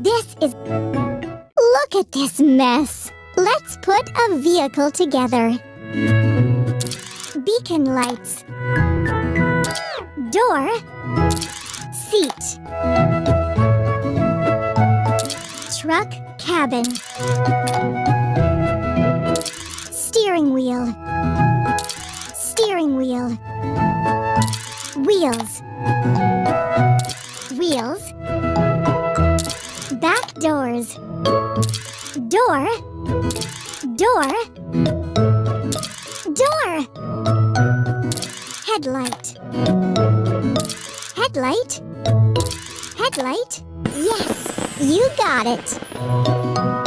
This is... Look at this mess. Let's put a vehicle together. Beacon lights. Door. Seat. Truck cabin. Steering wheel. Steering wheel. Wheels. Wheels. Back doors. Door. Door. Door. Headlight. Headlight. Headlight. Yes, you got it.